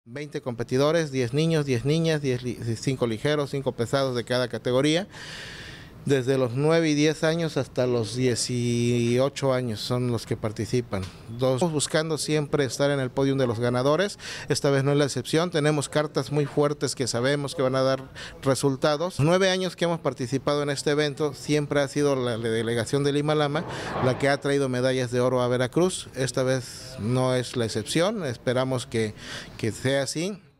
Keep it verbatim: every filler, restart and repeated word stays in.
veinte competidores, diez niños, diez niñas, cinco ligeros, cinco pesados de cada categoría. Desde los nueve y diez años hasta los dieciocho años son los que participan. Dos, buscando siempre estar en el podio de los ganadores. Esta vez no es la excepción. Tenemos cartas muy fuertes que sabemos que van a dar resultados. Nueve años que hemos participado en este evento, siempre ha sido la delegación de Lima Lama la que ha traído medallas de oro a Veracruz. Esta vez no es la excepción. Esperamos que, que sea así.